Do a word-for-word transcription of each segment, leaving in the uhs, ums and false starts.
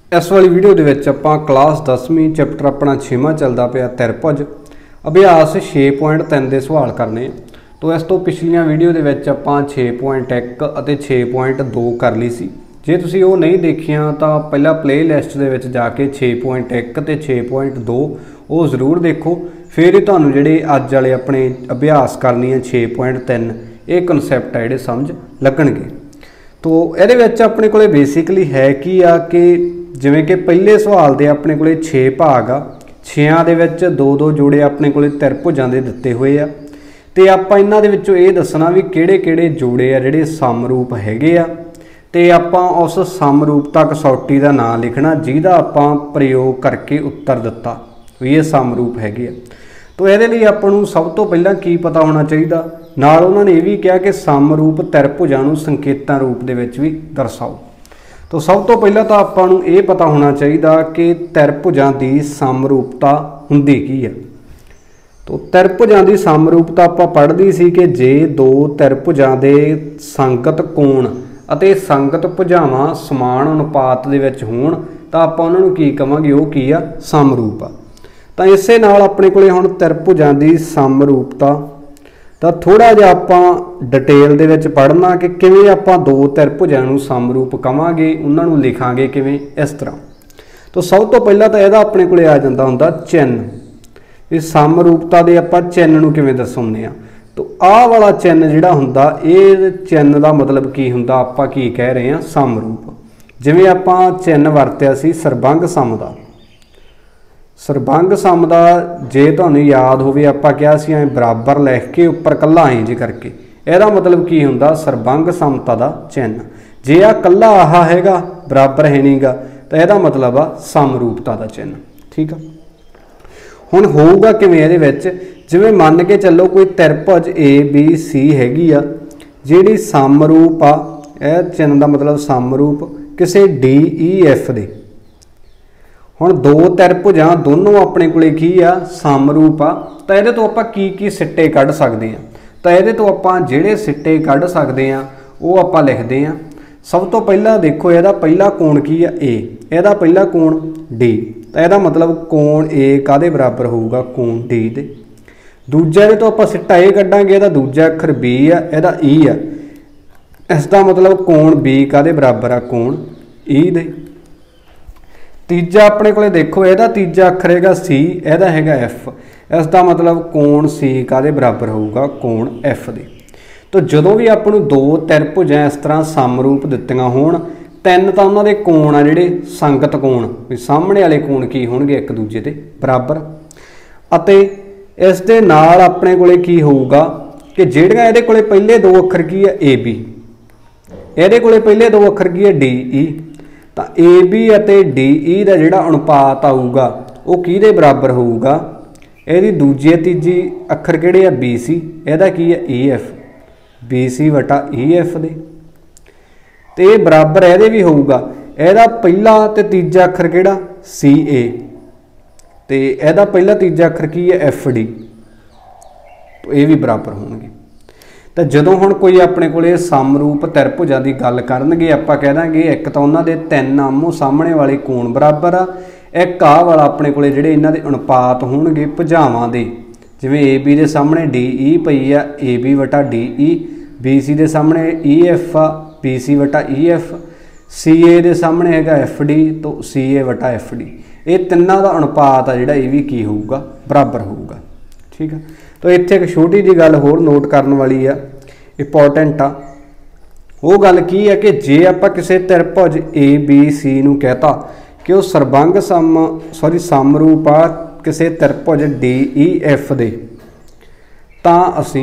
इस वाली वीडियो के विच आपां क्लास दसवीं चैप्टर अपना छेवां चलता पिया त्रिभुज अभ्यास छे पॉइंट तीन के सवाल करने। तो इस तो पिछलियां वीडियो के विच आपां छे पॉइंट एक और छे पॉइंट दो कर ली सी। जे तुसीं वो नहीं देखिया तो पहला प्ले लिस्ट के विच जाके छे पॉइंट एक तो छे पॉइंट दो वो जरूर देखो, फिर ही तुहानूं जिहड़े अज वाले अपने अभ्यास करनी है छे पॉइंट तीन ये कनसैप्ट है जिहड़े समझ लगणगे। तो ये अपने को बेसिकली है कि आ कि जिमें कि पहले सवाल के अपने को छे भाग आ, छियां दे विच दो दो जोड़े अपने को त्रिभुजां दे दिते हुए आ ते आपां इन्हां दे विचों ये दसना भी किहड़े किहड़े जोड़े आ जिहड़े समरूप हैगे आ ते आपां उस समरूपता कसौटी का नाम लिखना जिहदा आपां प्रयोग करके उत्तर दिता भी ये समरूप हैगे आ। तो ये लिए आपां नूं सब तो पहला की पता होना चाहिए, नाल उन्होंने ये भी कहा कि समरूप त्रिभुजां नूं संकेतां रूप दे विच भी दर्शाओ। तो सब तो पहला तो आपां नूं ये पता होना चाहिए कि त्रिभुजां दी समरूपता हुंदी की है। तो त्रिभुजां दी समरूपता आपां पढ़दी सी कि जे दो त्रिभुजां दे संगत कोण अते संगत भुजावां समान अनुपात दे विच होण तां आपां उन्हां नूं की कहांगे, वो की आ समरूप आ। तो इसे नाल अपने कोले हुण त्रिभुजां दी समरूपता तो थोड़ा जिहा आपां डिटेल दे विच पढ़ना कि किवें आपां दो त्रिभुजां नूं समरूप कहांगे, उन्हां नूं लिखांगे किवें इस तरह। तो सब तो पहला तो इहदा अपने कोले आ जांदा हुंदा चिन्ह। इस समरूपता दे आपां चिन्ह नूं किवें दसाउने आ। तो आह वाला चिन्ह जिहड़ा हुंदा ये चिन्ह दा मतलब की हुंदा, आपां की कह रहे हां समरूप। जिवें आपां चिन्ह वरतिया सी सरबंग सम दा, सरबंग सम का जे तुहानूं याद होवे आपां कहा सी ऐ बराबर लिख के उपर कल्ला इंज करके, इहदा मतलब की हुंदा सरबंग समता का चिन्ह। जे आ कल्ला आह हैगा बराबर है नहीं गा तो इहदा मतलब आ समरूपता का चिन्ह। ठीक है, हुण होऊगा किवें इहदे विच, जिवें मान के चलो कोई त्रिभुज ए बी सी हैगी आ जिहड़ी समरूप आ, इह चिन्ह का मतलब समरूप किसी डी ई एफ दे। हुण दो त्रिभुजां दोनों अपने कोले की आ समरूप आ, तो ये तो आपां की की सिट्टे कढ़ सकते हैं। तो ये तो आपां जिहड़े सिट्टे कढ़ सकते हैं वो आपां लिखते हैं। सब तो पहला देखो इहदा पहला कोण की आ ए, इहदा पहला कोण डी, तो यदा मतलब कोण ए कादे बराबर होऊगा कोण डी दे। दूजा इहदे तो आपां सिट्टा ए कढ़ांगे, इहदा दूजा अखर बी आ, इहदा ई आ, इसका मतलब कोण बी कादे बराबर आ कोण ई दे। तीजा अपने को देखो इहदा तीजा अखर हैगा सी, इहदा हैगा एफ, इसका मतलब कोण सी कादे बराबर होऊगा कोण एफ दे। तो जदों भी आपां नूं दो त्रिभुजां इस तरह समरूप दित्तियां होण, तीन तां उन्हां दे कोण आ जिहड़े संगत कोण भी सामने वाले कोण की होणगे एक दूजे दे बराबर। अते इस दे नाल अपने कोले की होऊगा कि जिहड़ियां इहदे कोले पहले दो अखर की है ए बी, इहदे कोले पहले दो अखर की है डी ई, तो ए बी अते डी ई का जिहड़ा अनुपात आऊगा वो किहदे बराबर होऊगा, इहदी दूजी तीजी अखर किहड़े आ बी सी, इहदा की है ई एफ, बी सी वटा ई एफ दे। तो ये बराबर इहदे भी होऊगा, इहदा पहला ते तीजा अखर किहड़ा सी ए, तो इहदा पहला तीजा अखर की है एफ डी, तो ये भी बराबर होणगे। तो जदों हुण कोई अपने कोले समरूप त्रिभुजां की गल करनगे आपां कह दांगे एक तो उन्हां दे तीन आमो सामने वाले कोण बराबर आ, एक आ वाला अपने कोले जिहड़े इन्हां दे अनुपात होणगे भुजावां दे, जिवें ए बी दे सामने डी ई पई आ ए बी वटा डी ई, बी सी दे सामने ई एफ आ बी सी वटा ई एफ, सी ए दे सामने हैगा एफ डी तो सी ए वटा एफ डी। ये तिन्नां दा अनुपात आ जिहड़ा ये भी की होऊगा बराबर होऊगा। ठीक है, तो इत्थे एक छोटी जी गल होर नोट करन वाली आ, इंपोर्टेंट आ। वो गल की है कि जे आपां किसी त्रिभुज ए बी सी नूं कहता कि वो सरबंग सम सॉरी समरूप आ किसी त्रिभुज डी ई एफ दे, तां असीं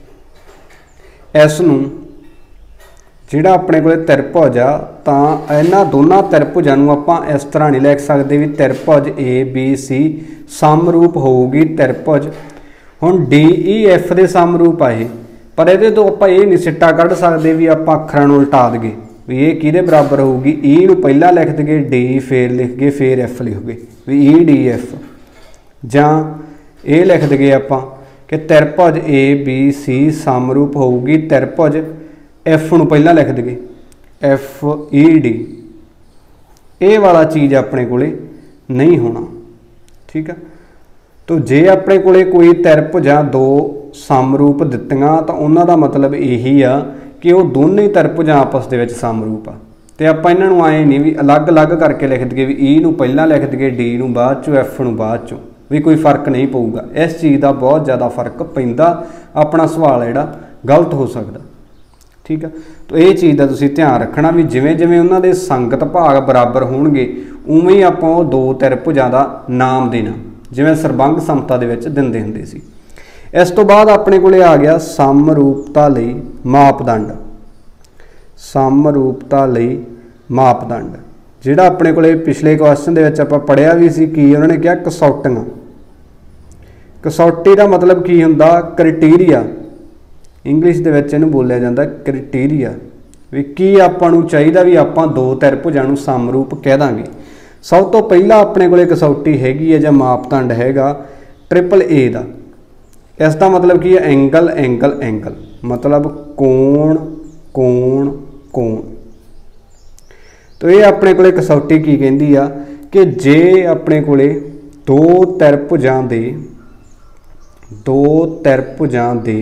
इस नूं जिहड़ा अपने कोले त्रिभुज आ तां इन्हां दोनां त्रिभुजां नूं आपां इस तरह नहीं लिख सकते भी त्रिभुज ए बी सी समरूप होऊगी त्रिभुज हुण डी ई एफ दे समरूप आ ये, पर ये तो आपां ये नहीं सिट्टा कढ़ सकते भी आपां अखरां नूं उल्टा दईए भी ये किहदे बराबर होऊगी, ई नूं पहला लिख दईए डी फिर लिख गए फिर एफ लिख गए भी ई डी एफ, जां ये लिख दईए आपां कि त्रिभुज ए बी सी समरूप होऊगी त्रिभुज एफ नूं पहला लिख दईए एफ ई डी ये वाला चीज़ अपने कोले नहीं होना। ठीक है, तो जे अपने कोले कोई त्रिभुजां दो समरूप दित्तियां तो उन्हां दा मतलब यही आ कि वो दोनों ही त्रिभुजां आपस दे विच समरूप आ। तो आप इन्हां नूं आए नहीं भी अलग अलग करके लिख दईए भी ई नूं पहलां लिख दईए डी नूं बाद चों एफ नूं बाद चों, भी कोई फर्क नहीं पऊगा। इस चीज़ का बहुत ज़्यादा फर्क पैंदा, अपना सवाल जिहड़ा गलत हो सकता। ठीक है, तो ये चीज़ का तुसीं ध्यान रखना भी जिवें जिवें उन्हां दे संगत भाग बराबर होणगे उवें ही आपां दो त्रिभुजां दा नाम देना, जिवें सरबंग समता दे विच दिंदे हुंदे सी। इस तो बाद अपने कोले आ गया समरूपता लई मापदंड। समरूपता लई मापदंड जिहड़ा अपने कोले पिछले क्वेश्चन दे विच आपां पढ़िया भी सी कि उन्होंने कहा कसौटियां। कसौटी का मतलब की हुंदा क्राइटेरिया, इंग्लिश दे विच इहनूं बोलिया जांदा क्राइटेरिया, भी की आपां नूं चाहीदा भी आपां दो त्रिभुजां नूं समरूप कह दांगे। सब तो पहला अपने कोले कसौटी हैगी है जां मापदंड हैगा ट्रिपल ए दा। इसका मतलब की है एंगल एंगल एंगल, मतलब कोण कोण कोण। तो ये अपने कोले कसौटी की कहती आ कि जे अपने कोले दो त्रिभुजां दे दो त्रिभुजां दे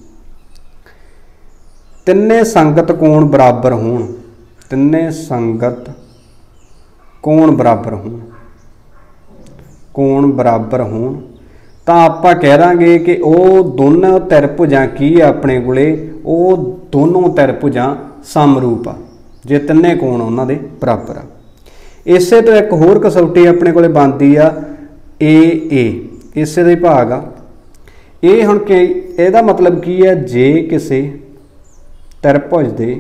तिन्ने संगत कोण बराबर होण, तिन्ने संगत कोण बराबर होण कोण बराबर होण तो आपां कह दांगे कि वो दोनों त्रिभुजां की अपने कोले वो दोनों त्रिभुजां समरूप आ जे तिन्ने कोण उन्हां दे बराबर आ। इसे तो एक होर कसौटी अपने कोले बनदी आ ए ए, इसे दा ही भाग आ ये। हुण कि इहदा मतलब की है जे किसी त्रिभुज दे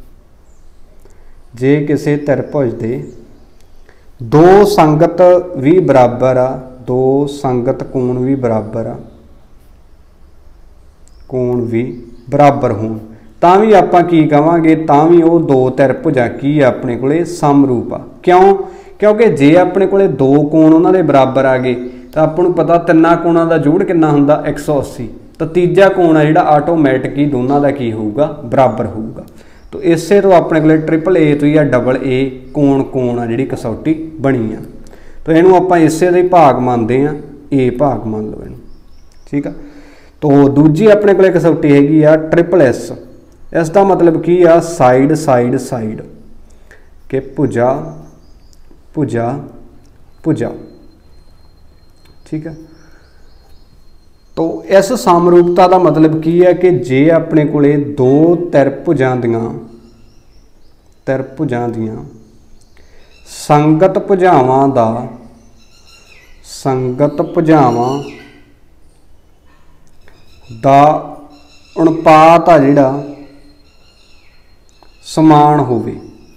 जे किसी त्रिभुज दे दो संगत भी बराबर आ, दो संगत कोण भी बराबर आ, कोण भी बराबर होण तां भी आपां की कहांगे, तां भी वो दो त्रिभुजां की अपने कोले समरूप आ। क्यों? क्योंकि जे अपने कोले दो कोण उन्हां दे बराबर आ गए तो आपां नूं पता तिन्नां कोणां दा जोड़ कितना हुंदा एक सौ अस्सी, तो तीजा कोण आ जिहड़ा आटोमैटिक ही दोनों का की होऊगा बराबर होऊगा। तो इसे तो अपने कोले ट्रिपल ए तो या डबल ए कोण कोण आ जिहड़ी कसौटी बनी आ। तो इहनूं आपां इसे दे भाग मानते हैं, ए भाग मान लो इहनूं। ठीक है, तो दूजी अपने कोले कसौटी हैगी आ ट्रिपल एस। इसका मतलब की आ साइड साइड साइड के भुजा भुजा भुजा। ठीक है, तो इस समरूपता का मतलब की है कि जे अपने कोले दो त्रिभुजां दियां त्रिभुजां दियां संगत भुजावां दा संगत भुजावां दा अनुपात आ जिहड़ा समान होवे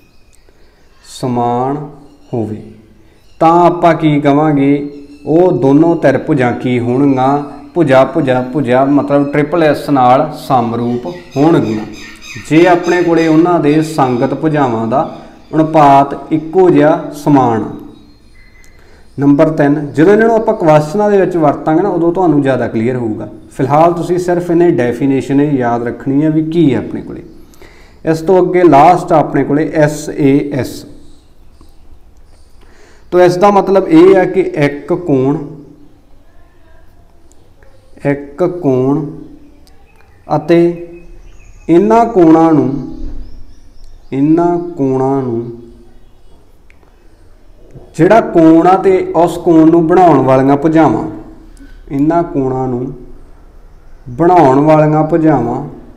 समान होवे तां आपां की कहांगे वो दोनों त्रिभुजां की होणगीਆਂ भुजा भुजा भुजा, मतलब ट्रिपल एस नाल समरूप होणगीਆਂ जे अपने कोले उन्हां दे संगत भुजावां दा अनुपात इक्को जिहा समान। नंबर तीन, ਜਦੋਂ ਇਹਨਾਂ ਨੂੰ ਆਪਾਂ ਕੁਐਸਚਨਾਂ ਦੇ ਵਿੱਚ ਵਰਤਾਂਗੇ ਨਾ ਉਦੋਂ ਤੁਹਾਨੂੰ ਜ਼ਿਆਦਾ ਕਲੀਅਰ ਹੋਊਗਾ। ਫਿਲਹਾਲ ਤੁਸੀਂ ਸਿਰਫ ਇਹਨੇ ਡੈਫੀਨੇਸ਼ਨ ਯਾਦ ਰੱਖਣੀ ਹੈ ਵੀ ਕੀ ਹੈ ਆਪਣੇ ਕੋਲੇ। इस तो अगे लास्ट अपने को एस ए एस। तो इसका मतलब ये है कि एक कोण एक कोण अते इन्हां कोणां नूं इन्हां कोणां नूं जिहड़ा कोण आ ते उस कोण नूं बनाउण वालियां भुजावां इन्हां कोणां नूं बनाउण वालियां भुजावां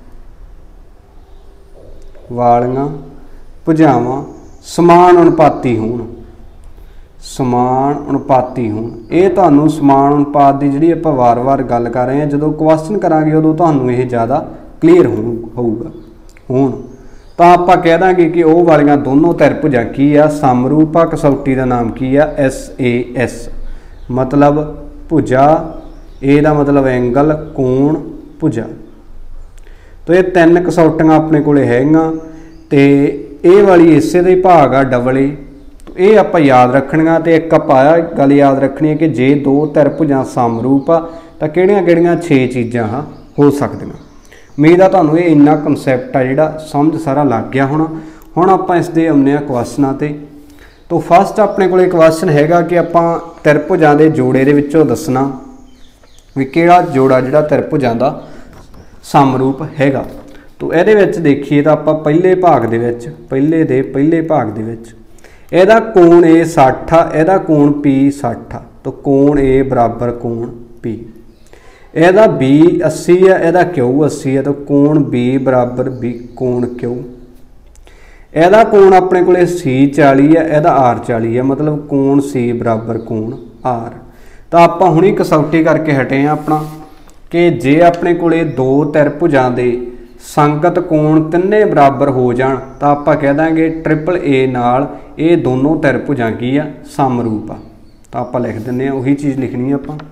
वालियां भुजावां समान अनुपाती होण समान अनुपाती होण। ये तुहानूं समान अनुपात की जिहड़ी आपां वार वार गल कर रहे हैं, जदों क्वेश्चन करांगे उदों तुहानूं ये ज़्यादा क्लीयर होऊगा होण। तां आपां कह दांगे कि वो वालियां दोनों त्रिभुजां की आ समरूप आ। कसौटी का नाम की आ एस ए एस, मतलब भुजा, ए दा मतलब एंगल, कोण, भुजा। तो ये तीन कसौटियां अपने कोले हैगियां ते ये वाली इसे दे भाग आ डबल ए। तो ये आपां याद रखणियां ते एक आपां गल याद रखनी है कि जे दो त्रिभुजां समरूप आ तां किहड़ियां-किहड़ियां छे चीज़ां हो सकदियां। उम्मीद आ तुहानूं ये इन्ना कंसैप्ट आ जिहड़ा समझ सारा लग गया होना। हुण आपां इस दे आउने आ क्वेश्चनां ते। तो फस्ट अपने को क्वेश्चन हैगा कि आपां त्रिभुजां दे जोड़े दे विचों दसना भी किहड़ा जोड़ा जिहड़ा त्रिभुजां दा समरूप हैगा। तो इहदे विच देखीए तो आपां पहले भाग दे विच पहले दे पहले भाग दे विच इहदा कोण ए साठ आ, इहदा कोण पी साठ आ। तो कोण ए बराबर कोण पी, इहदा बी अस्सी है, इहदा क्यू अस्सी है। तो कोण बी बराबर बी कोण क्यू। इहदा कोण अपने कोले सी चाली है, इहदा आर चाली है, मतलब कोण सी बराबर कोण आर। तो आपां हुणी कसौटी करके हटे हैं अपना कि जे अपने कोले दो त्रिभुजां दे संगत कोण तिन्ने बराबर हो जाण तो आपां कह दांगे ट्रिपल ए नाल ये दोनों त्रिभुजां की आ समरूप आ। तो आपां लिख दिंदे आ, उही चीज़ लिखनी है आपां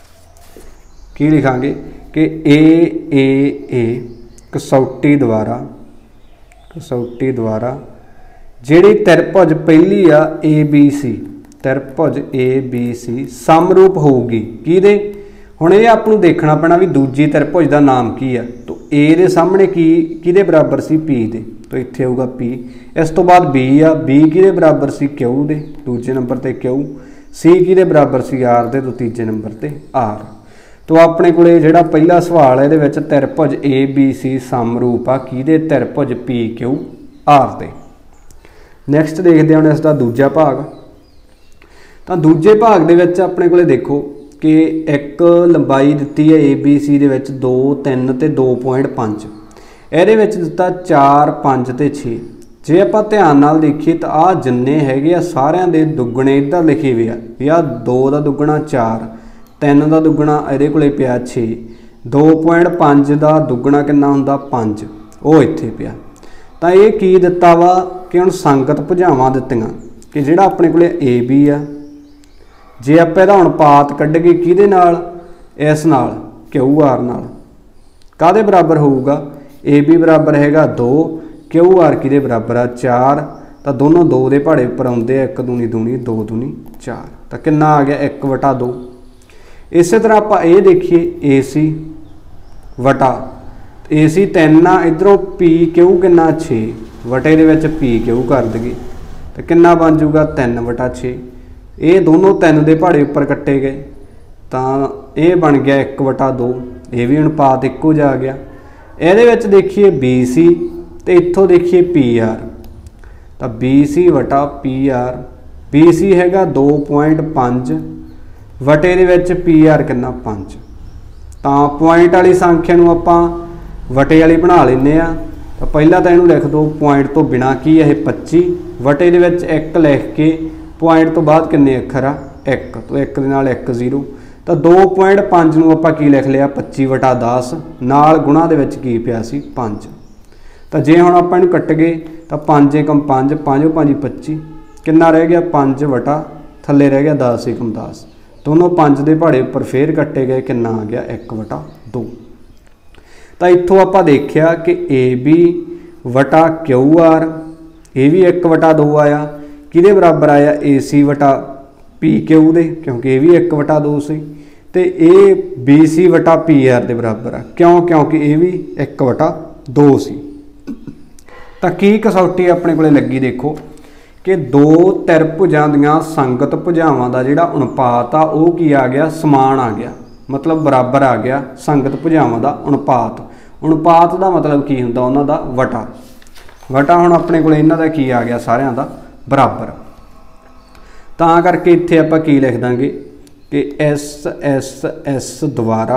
की लिखांगे कि ए ए ए कसौटी द्वारा कसौटी द्वारा जिहड़ी त्रिभुज पहली आ ए बी सी त्रिभुज ए बी सी समरूप होगी किहदे। हुण ये आपां नूं देखना पैना भी दूजी त्रिभुज का नाम की है। तो ए दे सामने की किहदे बराबर सी पी दे, तो इत्थे होगा पी। इस तो बाद बी आ, बी किहदे बराबर सी क्यू दे, दूजे नंबर ते क्यू। सी किहदे बराबर सी आर दे, तो तीजे नंबर ते आर। तो अपने कोले जिहड़ा पहला सवाल है इहदे विच त्रिभुज ए बी सी समरूप आ किहदे त्रिभुज पी क्यू आर दे। नैक्सट देखते हैं इसका दूजा भाग। तो दूजे भाग दे विच अपने कोले देखो कि एक लंबाई दिती है ए बी सी दे विच दो तीन ते दो पॉइंट पाँच, इहदे विच दिता चार पाँच ते छे। जे आपां ध्यान नाल देखीए तो आ जिन्ने हैगे आ सारियां दे दुगणे इधर लिखे हुए आ भी आ दो का दुगना चार, तीन का दुगना ये कोले पिया छे, दो पॉइंट पाँच का दुगना कितना हुंदा पाँच, वो इत्थे पिया। तो ये की दिता वा कि हुण संगत भुजावां दित्तियां कि जिहड़ा अपने कोले ए बी आ, जे आपां इहदा अनुपात कढगे किहदे नाल, इस नाल क्यू आर नाल, काहदे बराबर होऊगा। ए बी बराबर हैगा दो, क्यू आर किहदे बराबर आ चार। तो दोनों दो दे पहाड़े उपर आउंदे आ, एक दूनी दूनी दो दूनी चार। तो कितना आ गया एक वटा दो। इस तरह आप ये देखिए ए सी वटा ए सी तीन आ, इधरों पी क्यू किन्ना छे, वटे दे विच पी क्यू कर दईए तो किन्ना बन जूगा तीन वटा छे। ये दोनों तीन दे पहाड़े उपर कट्टे गए तो ये बन गया एक वटा दो, ये भी अनुपात इक्को जा गया। ये विच देखिए बी सी तो इत्थों देखिए पी आर, तो बी सी वटा पी आर, बी सी हैगा दो पॉइंट पाँच, वटे दे विच पी आर कितना पाँच। तो पॉइंट वाली संख्या नूं आपां वटे वाली बना लेने आ। तो पहला तो इहनूं लिख दो पॉइंट तो बिना की है पच्ची, वटे दे विच एक लिख के पॉइंट तो बाद किन्ने अखर आ एक, तो एक दे नाल एक जीरो। तो दो पॉइंट पाँच नूं आपां की लिख लिया पच्ची वटा दस, नाल गुणा दे विच की पिया सी पाँच। तो जे हुण आपां इहनूं कट गए तो पाँच एकम पाँच, पाँचों पाँच पच्ची, कितना रह गया पाँच वटा थल्ले रह गया दस एकम दस, दोनों पाँच दे पहाड़े उपर फिर कट्टे गए, कितना आ गया एक वटा दो। तो इत्थों आपां देखिया कि ए बी वटा क्यू आर, ये भी एक वटा दो आया, किहदे बराबर आया ए सी वटा पी क्यू दे, क्योंकि ये भी एक वटा दो सी। तो ये बी सी वटा पी आर के बराबर आ, क्यों क्योंकि ये भी एक वटा दो सी। तो की कसौटी अपने को लगी देखो कि दो त्रिभुजां दियां संगत भुजावां दा जिहड़ा अनुपात आ वो की आ गया समान आ गया, मतलब बराबर आ गया संगत भुजावां दा अनुपात। अनुपात का मतलब की हुंदा उन्हां दा वटा, वटा हुण अपने कोल इन्हां दा की आ गया सारियां दा बराबर। तां करके इत्थे आपां की लिख दांगे कि एस एस एस द्वारा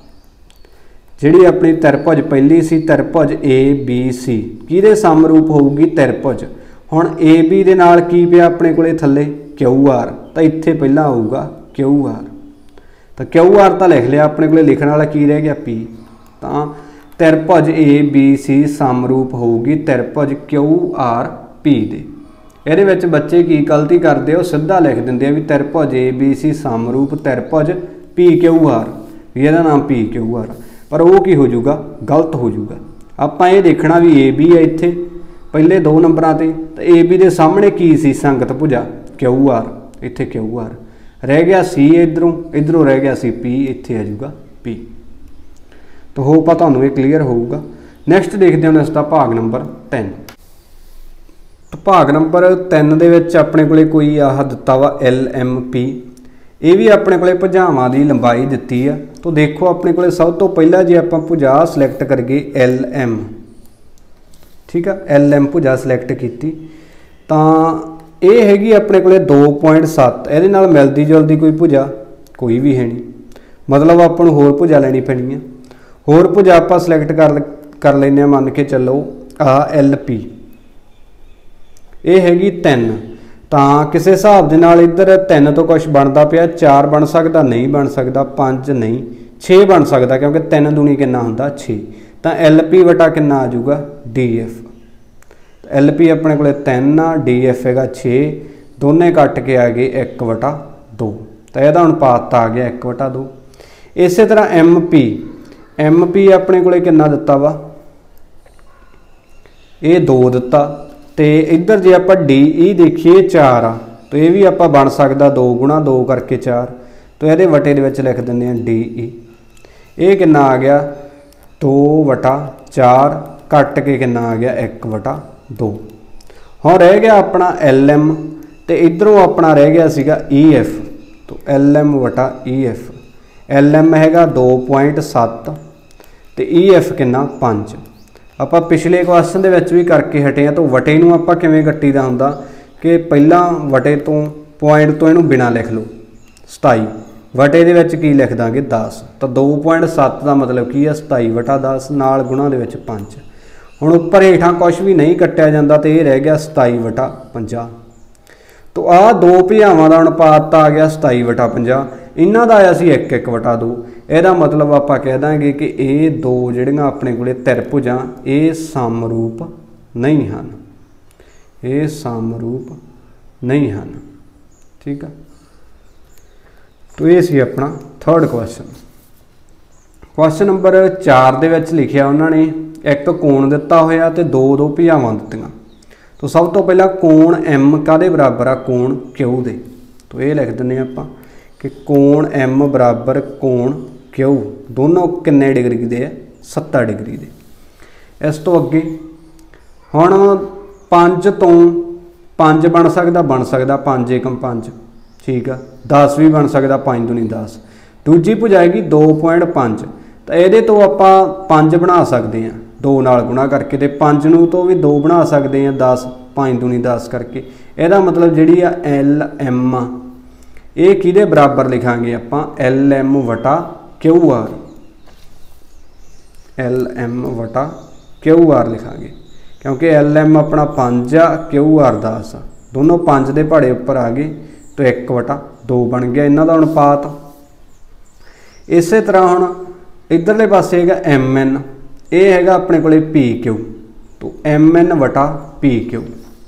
जिहड़ी अपनी त्रिभुज पहली सी त्रिभुज ए बी सी किहदे समरूप होऊगी त्रिभुज। हुण ए बी दे नाल की पिया अपने कोले थल्ले क्यू आर, तो इत्थे पहला आऊगा क्यू आर। तो क्यू आर तो लिख लिया, अपने कोले लिखण वाला की रह गया पी। तो त्रिभुज ए बी सी समरूप होऊगी त्रिभुज क्यू आर पी दे। ਇਹਦੇ ਵਿੱਚ ਬੱਚੇ ਕੀ ਗਲਤੀ ਕਰਦੇ ਹੋ, ਸਿੱਧਾ ਲਿਖ ਦਿੰਦੇ ਆ ਵੀ त्रिभुज ए बी सी समरूप त्रिभुज पी क्यू आर, भी ਇਹਦਾ नाम पी क्यू आर, पर वो की हो जाऊगा गलत हो जाऊगा। ਆਪਾਂ ਇਹ देखना भी ए बी है इत्थे पहले दो नंबरां ते, तो ए बी दे सामने की सी संगत भुजा क्यू आर, इत्थे क्यू आर रह गया सी, इधरों इधरों रह गया सी पी, इत्थे आ जाऊगा पी। तो होप आ तुहानूं ये क्लीयर होऊगा। नैक्सट देखते हैं इसका भाग नंबर तीन। तो भाग नंबर तीन दे विच अपने कोले कोई आह दिता वा एल एम पी, ये भी अपने कोले भुजावां दी लंबाई दिती है। तो देखो अपने कोले सब तो पहला जे आपां भुजा सिलेक्ट करिए एल एम, ठीक है, एल एम भुजा सिलेक्ट की तो ये हैगी अपने कोले दो पॉइंट सत्त, ये नाल मिलदी जुलदी कोई भुजा कोई भी है नहीं, मतलब आपां नूं होर भुजा लैनी पैनी है। होर भुजा आपां सिलेक्ट कर कर लैने, मान के चलो आ एल पी, ये हैगी तीन, तो किसी हिसाब के नाल इधर तीन तो कुछ बनता पिया, चार बन सकता नहीं, बन सकता पाँच नहीं, छे बन सकता क्योंकि तीन दूनी कितना हुंदा छे, तो एल पी वटा कितना आ जाऊगा डी एफ। एल पी अपने को तीन आ, डी एफ है छे, दोने कट के आ गए एक वटा दो, तो यह अनुपात आ गया एक वटा दो। इस तरह एम पी, एम पी अपने को कितना दिता वा, ये दो दिता, तो इधर जे आप डी ई देखिए चार आ, तो यह भी आप बन सकता दो गुणा दो करके चार, तो ये वटे दे लिख दें डी ई, ये कितना आ गया दो वटा चार, कट के कितना आ गया एक वटा दो। हुण रह गया अपना एल एम, तो इधरों अपना रह गया सीगा ई एफ, तो एल एम वटा ई एफ, एल एम हैगा दो पॉइंट सत्त, तो ई एफ कितना पाँच। आप पिछले क्वेश्चन दे विच भी करके हटे हैं, तो वटे नूं आपां किवें कट्टी दा हुंदा कि पहला वटे तो पॉइंट तो इहनूं बिना लिख लो सताई, वटे दे विच की लिख दांगे दस, तो दो पॉइंट सत्त का मतलब की है सताई वटा दस, नाल गुणा दे विच पाँच। हुण उपर हेठां कुछ भी नहीं कट्टिया जांदा, तो ये रह गया सताई वटा पंजाह। तो आ दो भुजावां दा अनुपात आ गया सताई वटा पंजाह, इन्हां दा आया सी एक एक वटा दो। ਇਹਦਾ मतलब आप कह देंगे कि ये दो ਜਿਹੜੀਆਂ अपने को त्रिभुजां ये समरूप नहीं हैं, ये समरूप नहीं हैं, ठीक है। तो ये सी अपना थर्ड क्वेश्चन। क्वेश्चन नंबर चार दे विच लिखिया उन्होंने एक कोण दिता होया ते दो दो भुजावां दित्तियां। तो सब तो पहला कोण एम काहदे बराबर आ, कोण क्यू दे। तो ये लिख दिंदे आपां कि कोण एम बराबर कोण क्यू, दोनों किन्ने डिग्री दे है, सत्तर डिग्री दे। इस तो अगे हुण पाँच तो पाँच बन सकता, बन सकता पाँच एकम पाँच, ठीक है, दस भी बन सकता, पाँच दूनी दस। दूजी भुजाएगी दो पॉइंट पाँच, तो ये तो आप पाँच बना सकते हैं दो नाल गुणा करके, तो पाँच नूं तो भी दो बना सकते हैं दस, पाँच दूनी दस करके। यदा मतलब जी एल एम ये किहदे बराबर लिखांगे आपां, एल एम वटा क्यू आर, एल एम वटा क्यू आर लिखांगे, क्योंकि एल एम अपना पाँच आ, क्यू आर दस आ, दोनों पाँच दे भाड़े उपर आ गए, तो एक वटा दो बन गया इन्हां दा अनुपात। इस तरह हुण इधरले पासे हैगा एम एन, ये हैगा अपने कोले पी क्यू, तो एम एन वटा पी क्यू,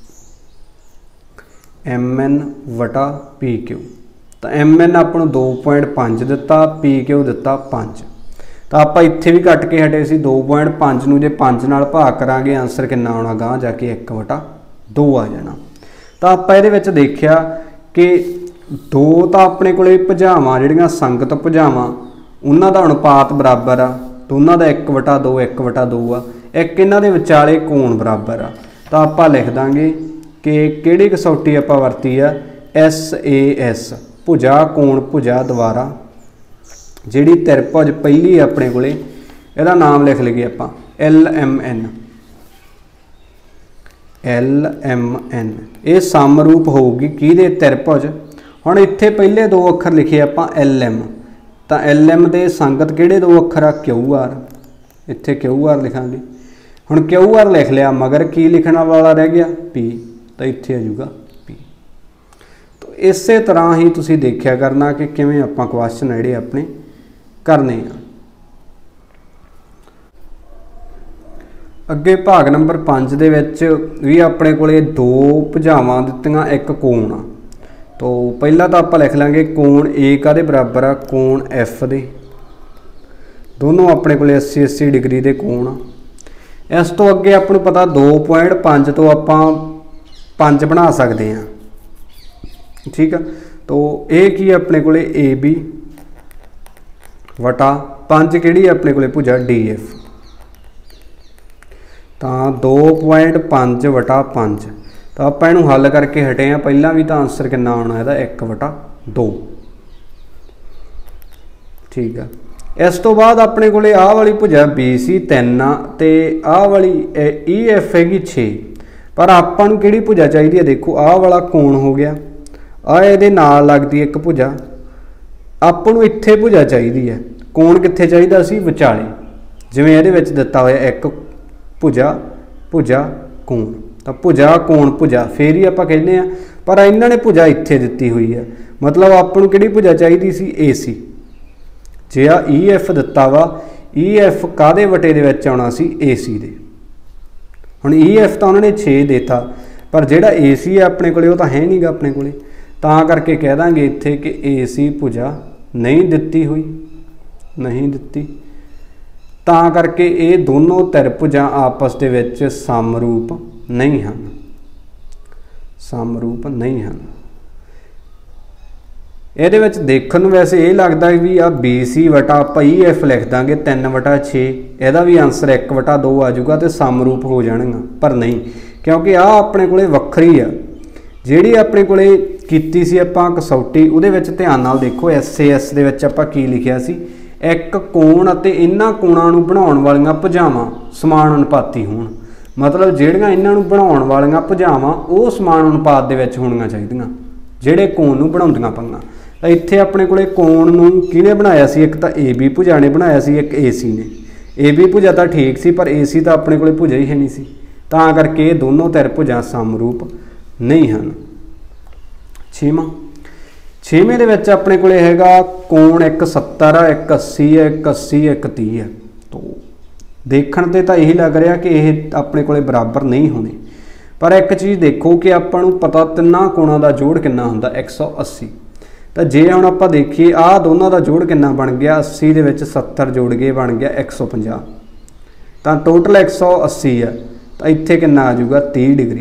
एम एन वटा पी क्यू। तो एम एन आपको दो पॉइंट पाँच दिता, पी क्यू दिता पाँच। तो आप इत्थे भी कट के हटे सी, दो पॉइंट पाँच नूं जे पाँच नाल भाग करांगे आंसर कितना आना, गांह जाके एक वटा दो आ जाना। तो आप इहदे विच देखिया कि दो तो अपने कोले भुजावां जिहड़ियां संगत भुजावां उन्हां दा अनुपात बराबर आ, तो उन्हां दा एक वटा दो एक वटा दो आ, एक इन्हां दे विचाले कोण बराबर आ। तो आप लिख दांगे कि किहड़ी कसौटी आपां वरती आ, एस ए एस भुजा कोण भुजा द्वारा जिहड़ी त्रिभुज पहली अपने कोले, इहदा नाम लिख लईए आपां L M N, L M N, ये समरूप होगी किहदे त्रिभुज। हुण इत्थे पहले दो अखर लिखे आपां एल एम, तो एल एम दे संगत किहड़े दो अखर आ, क्यू आर, इत्थे क्यू आर लिखांगे। हुण क्यू आर लिख लिया, मगर की लिखण वाला रह गया पी, तो इत्थे आ जाऊगा पी। तो इस तरह ही तुसीं देखिया करना कि किवें आपां क्वेश्चन जिहड़े अपने करने आ। अगे भाग नंबर पाँच दे विच भी अपने कोले दो भुजावां दित्तियां एक कोण आ। तो पहला तो आप लिख लांगे कोण ए काहदे बराबर आ, कोण एफ दे, दोनों अपने कोले अस्सी अस्सी डिग्री दे कोण आ। इस तो अगे आपनूं पता दो पॉइंट पाँच तो आपां पाँच बना सकते हैं, ठीक है। तो ये की अपने कोले ए बी वटा पाँच किहड़ी अपने कोले भुजा डी एफ, तो दो पॉइंट पाँच वटा पाँच, तो आप इनू हल करके हटे हैं पहला भी, तो आंसर कितना आना है एक बटा दो। ठीक है। इस तो बाद अपने को आह वाली भुजा बी सी तीन आ ते आह वाली ई एफ हैगी छे, पर आपां नूं किहड़ी भुजा चाहिए? देखो आह वाला कोण हो गया, आ इहदे नाल लगदी एक भुजा, आपां नूं इत्थे भुजा चाहिए है, कोण कित्थे चाहिदा सी? विचाले, जिवें इहदे विच दित्ता होया एक भुजा भुजा कोण, तो भुजा कोण भुजा फिर ही आपां कहने आ, पर इन्हां ने भुजा इत्थे दित्ती हुई है, मतलब आपां नूं किहड़ी भुजा चाहिदी सी? ए सी। जे आ ई एफ दिता वा, ई एफ काहदे वटे दे विच आउणा सी? ए सी दे। हुण ई एफ तो उन्होंने छे देता, पर जिहड़ा ए सी है अपने कोले वो तो है नहीं गा अपने कोले, तां करके कह दांगे इत्थे कि ए सी भुजा नहीं दित्ती हुई, नहीं दित्ती, तां करके ये दोनों त्रिभुजां आपस दे विच समरूप नहीं हैं, समरूप नहीं हैं। ਇਹਦੇ ਵਿੱਚ देखने ਨੂੰ वैसे ये लगता भी आ बी सी वटा आप ई एफ लिख देंगे तीन वटा छे, ਇਹਦਾ भी आंसर एक वटा दो आ जाऊगा तो समरूप हो जाएगा, पर नहीं, क्योंकि आ अपने कोले वक्री आ ਜਿਹੜੀ अपने कोले कीती सी आपां कसौटी, ਉਹਦੇ ਵਿੱਚ ध्यान नाल देखो एस ए एस ਦੇ ਵਿੱਚ ਆਪਾਂ ਕੀ ਲਿਖਿਆ ਸੀ? एक कोण ਅਤੇ ਇਹਨਾਂ ਕੋਣਾਂ ਨੂੰ ਬਣਾਉਣ ਵਾਲੀਆਂ ਭੁਜਾਵਾਂ ਸਮਾਨ ਅਨੁਪਾਤੀ ਹੋਣ, मतलब ਜਿਹੜੀਆਂ ਇਹਨਾਂ ਨੂੰ ਬਣਾਉਣ ਵਾਲੀਆਂ ਭੁਜਾਵਾਂ ਉਹ ਸਮਾਨ ਅਨੁਪਾਤ ਦੇ ਵਿੱਚ ਹੋਣੀਆਂ ਚਾਹੀਦੀਆਂ ਜਿਹੜੇ ਕੋਣ ਨੂੰ ਬਣਾਉਂਦੀਆਂ ਪਈਆਂ। तो इत्थे अपने कोले कोण नूं किहने बनाया सी? एक तो ए बी भुजा ने बनाया सी, एक ए सी ने। ए बी भुजा तो ठीक सी, पर ए सी तो अपने कोले भुजा ही है नहीं सी, तां करके दोनों त्रिभुजां समरूप नहीं हैं। छेवां छेवें दे विच अपने कोले हैगा कोण एक सत्तर है, एक अस्सी है, एक अस्सी एक तीह है। तो देखण ते तां यही लग रहा कि यह अपने कोले बराबर नहीं होने, पर एक चीज़ देखो कि आपां नूं पता तिन्नां कोणां दा जोड़ किन्ना हुंदा? एक सौ अस्सी। तो जे हुण आपां देखीए आ दोनों का जोड़ किन्ना बन गया? अस्सी दे विच सत्तर जोड़ के बन गया एक सौ पचास, तो टोटल एक सौ अस्सी है, तो इत्थे किन्ना आ जाऊगा? तीह डिग्री।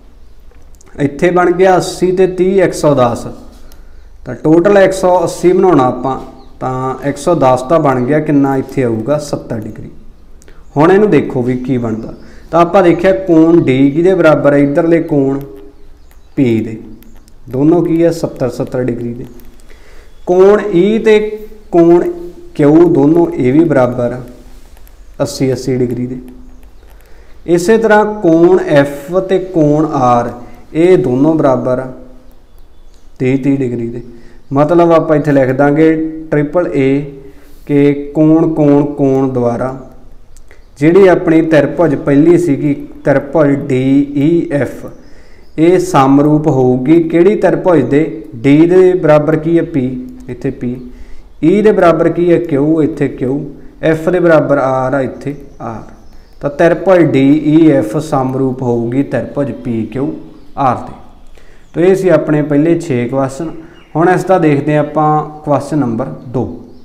इत्थे बन गया अस्सी ते तीह एक सौ दस, तो टोटल एक सौ अस्सी बनाउणा आपां, तो एक सौ दस का बन गया किन्ना? इत्थे आऊगा सत्तर डिग्री। हुण इहनूं देखो भी की बनदा, तो आपां देखिया कोण डी किहदे बराबर है? इधरले कोण पी दे, दोनों की है सत्तर सत्तर डिग्री दे। कोण ई ते कोण क्यू दोनों ये भी बराबर अस्सी अस्सी डिग्री दे। इस तरह कोण एफ ते कोण आर ये दोनों बराबर तीह तीह डिग्री दे। मतलब आप इत्थे लिख देंगे ट्रिपल ए के कोण कोण कोण द्वारा जिहड़ी अपनी त्रिभुज पहली सीगी त्रिभुज डी ई एफ, ये समरूप होगी किहड़ी त्रिभुज दे? डी दे बराबर की है पी, इत्थे पी, ई दे बराबर की है क्यू, इत्थे क्यू, एफ दे बराबर आर है, इत्थे आर। तो त्रिभुज डी ई एफ समरूप होगी त्रिभुज पी क्यू आर दे। तो ये सी अपने पहले छे क्वेश्चन। हुण इसका देखते हैं आपां क्वेश्चन नंबर दो।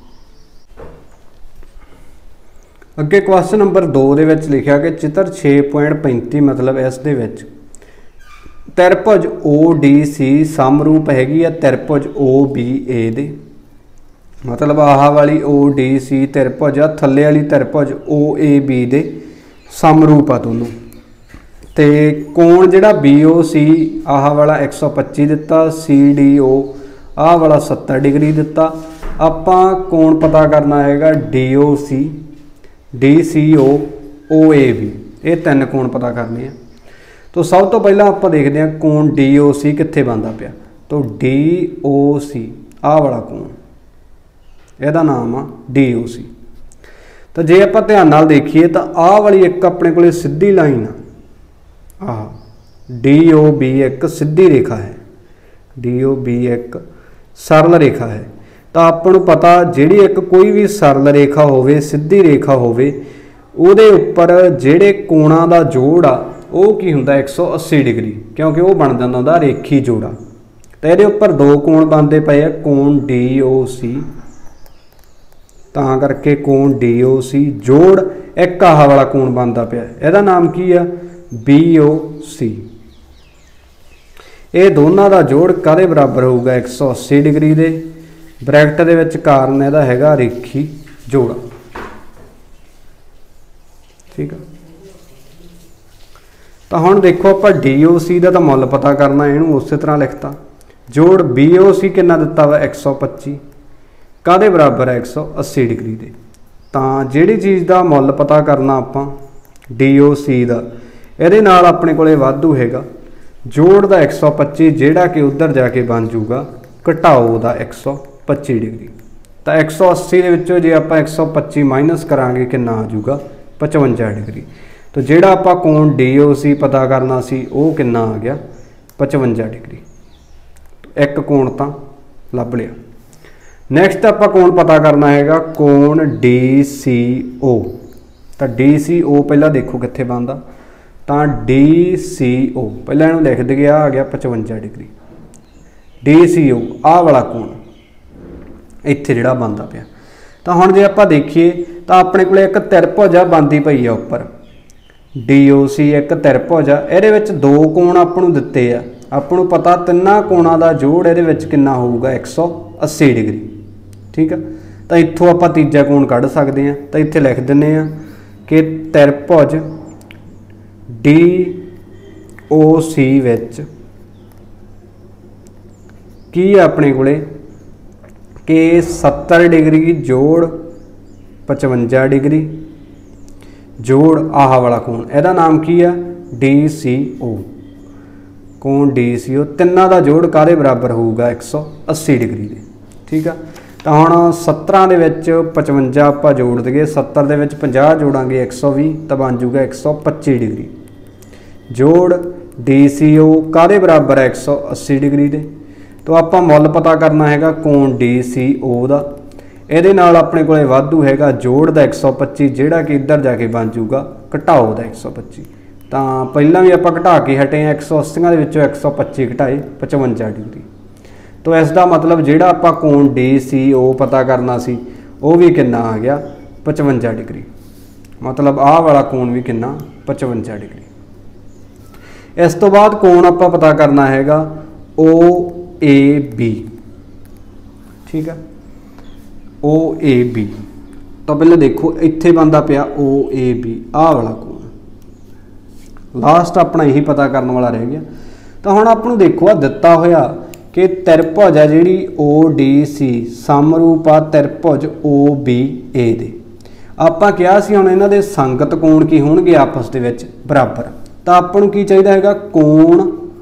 अगे क्वेश्चन नंबर दो दे विच लिखिया कि चित्र छे पॉइंट पैंती मतलब इस दे विच त्रिभुज ओ डी सी समरूप हैगी है त्रिभुज ओ बी ए दे, मतलब आह वाली ओ डी सी त्रिभुज आ थल्ले वाली त्रिभुज ओ ए बी दे समरूप आ दोनों। तो कोण जिहड़ा बी ओ सी आह वाला एक सौ पच्ची दिता, सी डी ओ आह वाला सत्तर डिग्री दिता। आपां कोण पता करना हैगा D O C, D C O, O A B, ये तीन कोण पता करने हैं। तो सब तो पहला आप देखते हैं कोण डी ओ सी कित्थे बनता पिया? तो डी ओ सी आ वाला कोण, ਇਹਦਾ नाम आ डी ओ सी। तो जे आप ध्यान नाल देखिए तो आ वाली एक अपने को सीधी लाइन आ, डी ओ बी एक सीधी रेखा है, डी ओ बी एक सरल रेखा है। तो आपको पता जिहड़ी एक कोई भी सरल रेखा होवे सीधी रेखा होवे उहदे उपर जिहड़े कोणां दा जोड़ आ वो की हुंदा एक सौ अस्सी डिग्री, क्योंकि वो बन जाता हुंदा रेखी जोड़ा। तो ये उपर दो कोण बनते पे है कोण डी ओ सी, तां करके कोण डी ओ सी जोड़ एक आह वाला कोण बनता पिया, ਇਹਦਾ नाम की है बी ओ सी। ये दोनों का जोड़ काहदे बराबर होगा? एक सौ अस्सी डिग्री दे। ब्रैकेट दे विच कारण ਇਹਦਾ हैगा रेखी जोड़ा। ठीक है, तो हुण देखो आपां डी ओ सी का तो मुल पता करना, इहनूं उस तरह लिखता। जोड़ बी ओ सी कितना दिता वा एक सौ पच्ची, काहदे बराबर है एक सौ अस्सी डिग्री दे। तो जिहड़ी चीज़ का मुल पता करना आपां डी ओ सी का, इहदे नाल अपने कोले वाधू हैगा जोड़ का एक सौ पच्ची, जिहड़ा कि उधर जाके बन जूगा घटाओ का एक सौ पच्ची डिग्री। तो एक सौ अस्सी के विचों जे आपां एक सौ पच्ची माइनस करांगे कितना आ जूगा पचवंजा डिग्री। तो जिहड़ा आपां कोण डी ओ सी पता करना सी वो कितना आ गया पचवंजा डिग्री। एक कोण तां लभ लिया। नैक्सट आपां कोण पता करना हैगा कोण डी सी ओ। तो डी सी ओ पहला देखो कित्थे बनदा, तो डी सी ओ पहला इहनूं लिख दईए, आ गया पचवंजा डिग्री। डी सी ओ आ वाला कोण इत्थे जिहड़ा बनदा पिया। तो हुण जे आपां देखीए तो अपने कोले एक त्रिभुज बनदी पई आ उपर, डी ओ सी एक त्रिभुज आ, इहदे विच दो कोण आपां नूं दित्ते आ। आपां नूं पता तिन्नां कोणां दा जोड़ इहदे विच किन्ना होऊगा एक सौ अस्सी डिग्री। ठीक है, तो इत्थों आपां तीजा कोण कढ सकदे आ। तो इत्थे लिख दिंदे आ कि त्रिभुज डी ओ सी विच की अपने कोले कि सत्तर डिग्री जोड़ पचवंजा डिग्री जोड़ आह वाला कोण, इहदा नाम की आ डी सी ओ। कोण डी सी ओ तिन्नां दा जोड़ काहदे बराबर होऊगा एक सौ अस्सी डिग्री दे। ठीक है, तो हुण सत्तरां दे विच पचवंजा आपां जोड़ दईए, सत्तर दे विच पचास जोड़ांगे एक सौ भी, तो बन जूगा एक सौ पच्ची डिग्री। जोड़ डी सी ओ काहदे बराबर है एक सौ अस्सी डिग्री दे। तो आपां मुल पता करना हैगा कोण डी सी ओ दा, इहदे नाल अपने कोले वाधू हैगा जोड़ दा एक सौ पच्ची, जिहड़ा कि इधर जाके बन जूगा घटाओ दा एक सौ पच्ची। तो पहलां भी आपां घटा के हटे हैं, एक सौ अस्सियां दे विचों एक सौ पच्ची घटाए पचवंजा डिग्री। तो इसका मतलब जिहड़ा आपां कोण डी सी ओ पता करना सी वो भी कितना आ गया पचवंजा डिग्री। मतलब आह वाला कोण भी कितना पचवंजा डिग्री। इस तो बाद कोण आपां पता करना हैगा ओ ए बी। ठीक है, ओ ए बी। तो पहले देखो इत्थे बनदा पिया ओ ए बी, आह वाला कोण लास्ट अपना यही पता करने वाला रह गया। तो हुण आपां नूं देखो आ दिता होया कि त्रिभुज है जिहड़ी ओ डी सी समरूप आ त्रिभुज ओ बी ए दे। आपां कहा सी हुण इन्हां दे संगत कोण की होणगे आपस दे विच बराबर। तो आपां नूं की चाहीदा हैगा कोण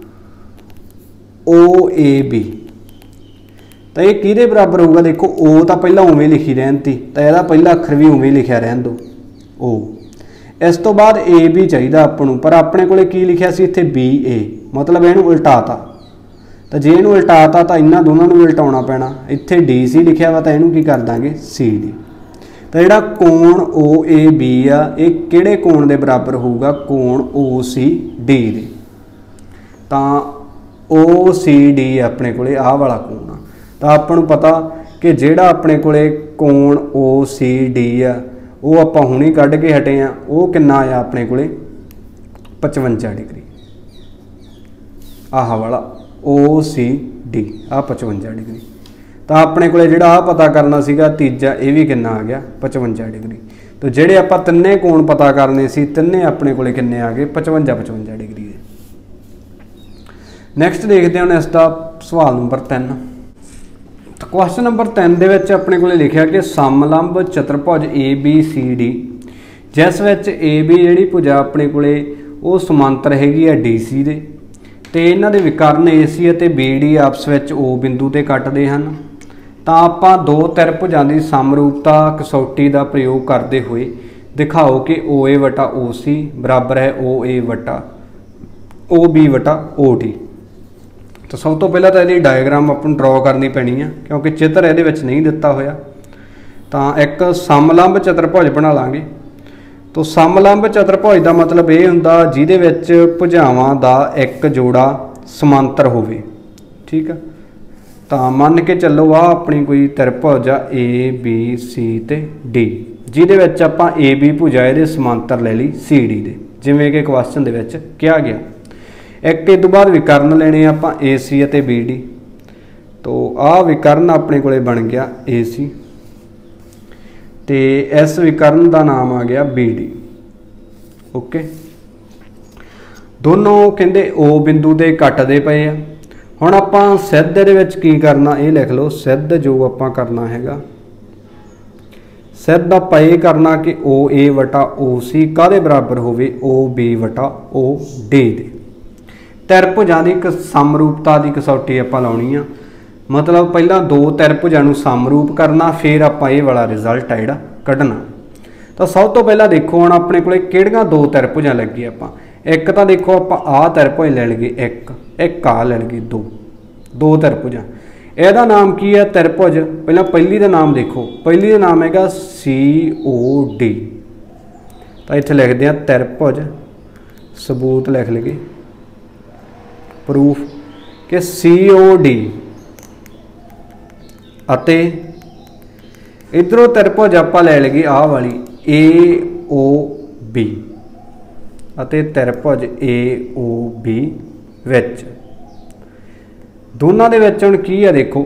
ओ ए बी। तो ये किहदे बराबर होगा, देखो ओ तो पहला उवें लिखी रहन ती, तो यदा पहला अखर भी उवें लिखिया रहन दो ओ। इस तो बाद ए बी चाहिए आपां नूं, पर अपने कोले की लिखिया सी इत्थे बी ए, मतलब इहनूं उल्टाता। तो जे इहनूं उल्टाता तो इन्हां दोनों नूं उल्टाउणा पैना। इत्थे डी सी लिखिया वा, तो इहनूं की कर दांगे सी डी। तो जिहड़ा कोण ओ ए बी आ ये किहड़े कोण दे बराबर होऊगा, कोण ओ सी डी दे। तां ओ सी डी अपने कोले आह वाला कोण आ। तो आपां नूं पता कि जिहड़ा अपने कोले कोण ओ सी डी आ वो आपां हुणे कढ के हटे आ, वो कितना आया अपने कोले पचवंजा डिग्री। आह वाला ओ सी डी आ पचवंजा डिग्री। तो अपने कोले जिहड़ा आ पता करना सीगा तीजा, ये भी कितना आ गया पचवंजा डिग्री। तो जिहड़े आपां तिन्ने कोण पता करने सी तिन्ने अपने कोले किन्ने आ गए पचवंजा पचवंजा डिग्री दे। नैक्सट देखते हैं इसका सवाल नंबर तीन। तो क्वेश्चन नंबर तीन दे विच अपने कोले लिखिया कि समलंब चतुर्भुज ए बी सी डी, जिस विच ए बी जिहड़ी भुजा अपने कोले वो समांतर हैगी है डी सी दे, ते इन्हां दे विकर्ण ए सी अते बी डी आपस विच ओ बिंदु ते कटदे हन। तां आपां दो त्रिभुजां दी समरूपता कसौटी का प्रयोग करते हुए दिखाओ कि ओ ए वटा ओ सी बराबर है ओ ए वटा ओ बी वटा ओ डी। तो सब तो पहला तो यदि डायग्राम अपन ड्रॉ करनी पैनी है, क्योंकि चित्र ये नहीं दिता होया। तो एक समलंब चतुर्भुज बना लांगे। तो समलंब चतुर्भुज का मतलब ये हुंदा जिहदे विच भुजावां दा एक जोड़ा समांतर होवे। ठीक है, तो मन के चलो आ अपनी कोई त्रिभुज आ ए बी सी ते डी, जिहदे विच आपां ए बी भुजा इहदे समांतर ले ली सी डी दे, जिवें कि क्वेश्चन दे विच कहा गया। एक इस तो बाद विकर्ण लेने आपां ए सी अते बी डी। तो आ विकर्ण अपने कोले बन गया ए सी, ते इस विकर्ण का नाम आ गया बी डी। ओके, दोनों कहते ओ बिंदु ते कटते पे आ। हुण आपां सिद्ध दे विच की करना, ये लिख लो सिद्ध जो आपां करना हैगा, सिद्ध आपां ये करना कि ओ ए वटा ओ सी काहदे बराबर होवे, ओ बी वटा ओ डी दे। त्रिभुजां दी इक समरूपता की कसौटी आपां लाउणी आ, मतलब पहला दो त्रिभुजां नूं समरूप करना, फिर आपां ये वाला रिजल्ट आ जिहड़ा कढना। तो सब तो पहला देखो हुण अपने कोले किहड़ियां दो त्रिभुजां लगी आपां, एक तो देखो आप आ त्रिभुज ले लगे, एक एक आ ले लगे, दो दो त्रिभुजां। ਇਹਦਾ नाम की है त्रिभुज, पहला पहली का नाम देखो, पहली का नाम हैगा सी ओ डी। तो इत्थे लिखते हैं त्रिभुज, सबूत लिख लगे प्रूफ कि सी ओ डी अते इधरों त्रिभुज आप ले लगे आ वाली ए ओ बी अते त्रिभुज ए ओ बी विच दोनों दे विच हुण की है देखो,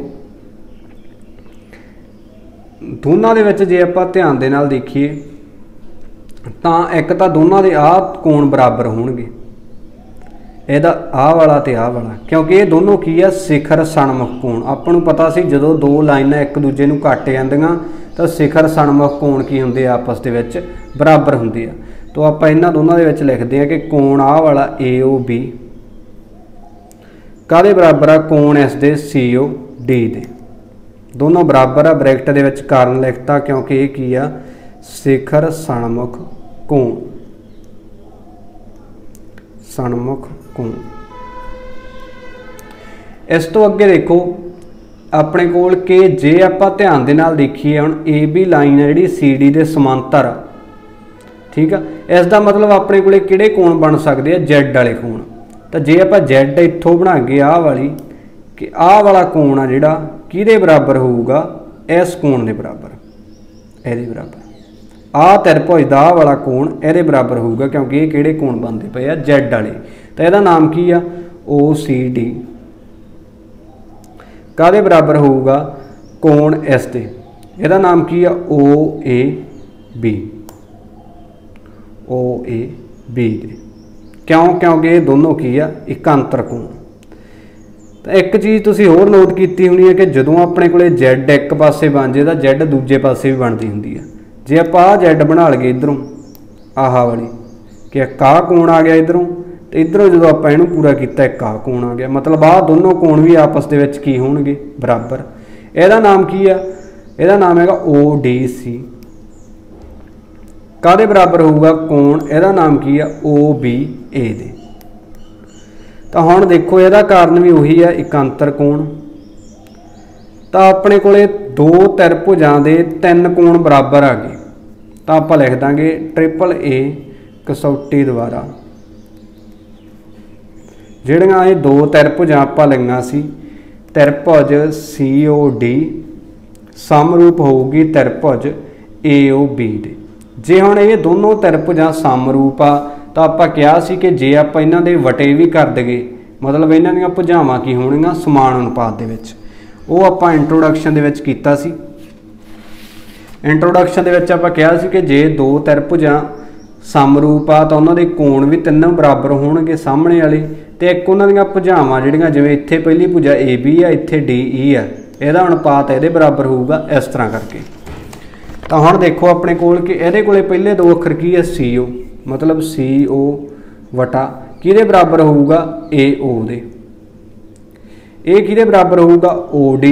दोनों दे विच जे आपां ध्यान दे नाल देखीए तां एक तां दोनों दे आ कोण बराबर होणगे, ਇਹਦਾ ਆਹ वाला ते आह वाला, क्योंकि ये दोनों की है शिखर सणमुख कोण। आपां नूं पता सी जदों दो लाइनां एक दूजे नूं कट जांदियां तां शिखर सणमुख कोण की हुंदे आपस दे विच बराबर हुंदे आ। तो आपां इन्हां दोनों दे विच लिखदे आ कि कोण आह वाला ए ओ बी काहदे बराबर आ, कोण इस दे सी ओ डी दे, दोनों बराबर आ। ब्रैकेट दे विच कारण लिखता क्योंकि ये की आ शिखर सणमुख कोण, सणमुख कोण। इस तो अगे देखो अपने कोल कि जे आपां ध्यान दे नाल देखीए हुण ए बी लाइन है जिहड़ी सी डी दे समांतर आ, ठीक आ। इस दा मतलब अपने कोले किहड़े कोण बन सकदे आ, जैड वाले कोण। तो जे आपां जैड इत्थों बना गए आह वाली कि आह वाला कोण आ जिहड़ा किहदे बराबर होऊगा, इस कोण दे बराबर, इहदे बराबर। आ त्रिभुज दा आह वाला कोण इहदे बराबर होऊगा क्योंकि ये किहड़े कोण बनदे पए आ, जैड वाले। तो इहदा नाम की आ ओ सी डी, काहदे बराबर होऊगा, कोण इस दे। इहदा नाम की आ ओ A B, O A B दे। क्यों, क्योंकि ये दोनों की आ इकांतर कोण। तो एक चीज़ तुसीं होर नोट कीती होनी है कि जदों अपने कोले जैड एक पासे बन जाए तो जैड दूजे पासे भी बनती हुंदी है। जे आप आ जैड बना लगे इधरों आह वाली कि एक आ कोण आ गया इधरों, तो इधरों जो आप इहनूं पूरा किया एक आ कोण आ गया, मतलब आ दोनों कोण भी आपस दे विच की होणगे, बराबर। इहदा नाम की आ, इहदा नाम हैगा ओ डी सी। काहदे बराबर होऊगा, कोण, इहदा नाम की आ ओ बी ए दे। तो हुण देखो इहदा कारण भी उही है इकांतर कोण। तो अपने कोले दो त्रिभुजां दे तीन कोण बराबर आ गए, तो आप लिख देंगे ट्रिपल ए कसौटी द्वारा जिहड़ियां ये दो त्रिभुजां आपां लईआं सी, त्रिभुज सी ओ डी समरूप होगी त्रिभुज ए ओ बी दे। जे हुण ये दोनों त्रिभुजां समरूप आ तो आपां कहा सी कि जे आपां इन्हां दे वटे भी कर दईए, मतलब इन्हां दीआं भुजावां की होणगीआं समान अनुपात दे विच। वो आपां इंट्रोडक्शन दे विच कीता सी। इंट्रोडक्शन दे विच आपां कहा सी कि जे दो त्रिभुजां समरूप आ तो उन्हां दे कोण भी तीनों बराबर होणगे सामने वाले, तो एक उन्हां दीआं भुजावां जिहड़ियां जिवें इत्थे पहली भुजा ए बी आ, इत्थे डी ई आ, इहदा अनुपात इहदे बराबर होऊगा इस तरह करके। तो हुण देखो अपने कोल कि इहदे कोले पहले दो अखर की है सी ओ, मतलब सी ओ वटा किहदे बराबर होऊगा, ए ओ दे। ये किहदे बराबर होऊगा, ओ डी।